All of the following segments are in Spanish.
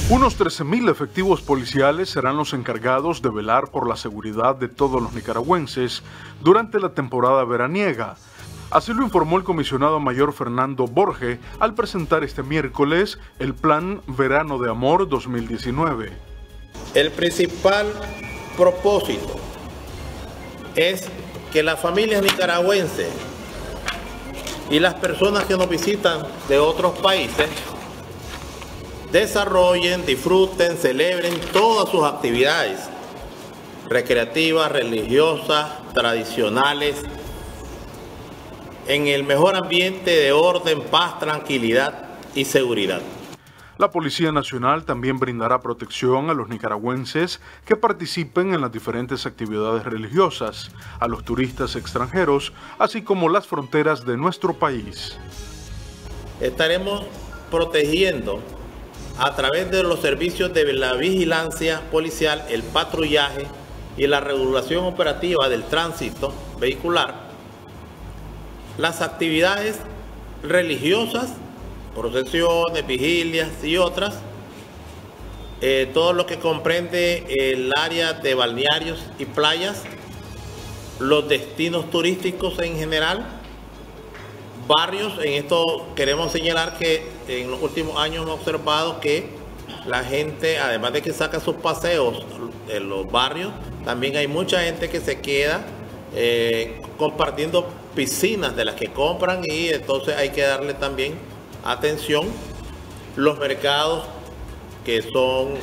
Unos 13.000 efectivos policiales serán los encargados de velar por la seguridad de todos los nicaragüenses durante la temporada veraniega. Así lo informó el comisionado mayor Fernando Borge al presentar este miércoles el Plan Verano de Amor 2019. El principal propósito es que las familias nicaragüenses y las personas que nos visitan de otros países desarrollen, disfruten, celebren todas sus actividades recreativas, religiosas, tradicionales, en el mejor ambiente de orden, paz, tranquilidad y seguridad. La Policía Nacional también brindará protección a los nicaragüenses que participen en las diferentes actividades religiosas, a los turistas extranjeros, así como las fronteras de nuestro país. Estaremos protegiendo a través de los servicios de la vigilancia policial, el patrullaje y la regulación operativa del tránsito vehicular, las actividades religiosas, procesiones, vigilias y otras, todo lo que comprende el área de balnearios y playas, los destinos turísticos en general, barrios. En esto queremos señalar que en los últimos años hemos observado que la gente, además de que saca sus paseos en los barrios, también hay mucha gente que se queda compartiendo piscinas de las que compran, y entonces hay que darle también atención. Los mercados que son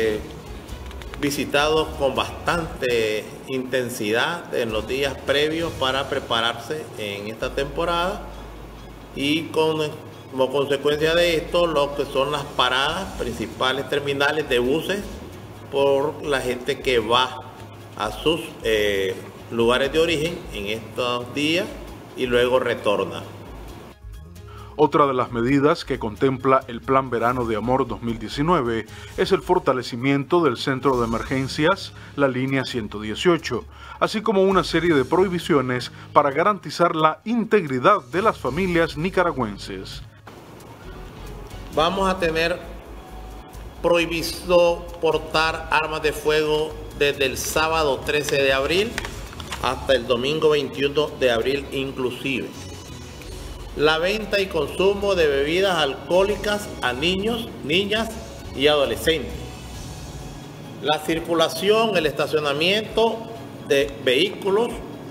visitados con bastante intensidad en los días previos para prepararse en esta temporada, y como consecuencia de esto lo que son las paradas principales terminales de buses por la gente que va a sus lugares de origen en estos días y luego retorna. Otra de las medidas que contempla el Plan Verano de Amor 2019 es el fortalecimiento del Centro de Emergencias, la línea 118, así como una serie de prohibiciones para garantizar la integridad de las familias nicaragüenses. Vamos a tener prohibido portar armas de fuego desde el sábado 13 de abril hasta el domingo 21 de abril inclusive. La venta y consumo de bebidas alcohólicas a niños, niñas y adolescentes. La circulación, el estacionamiento de vehículos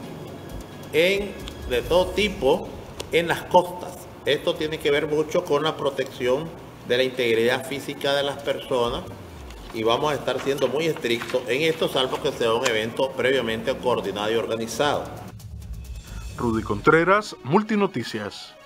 de todo tipo en las costas. Esto tiene que ver mucho con la protección de la integridad física de las personas, y vamos a estar siendo muy estrictos en esto, salvo que sea un evento previamente coordinado y organizado. Rudy Contreras, Multinoticias.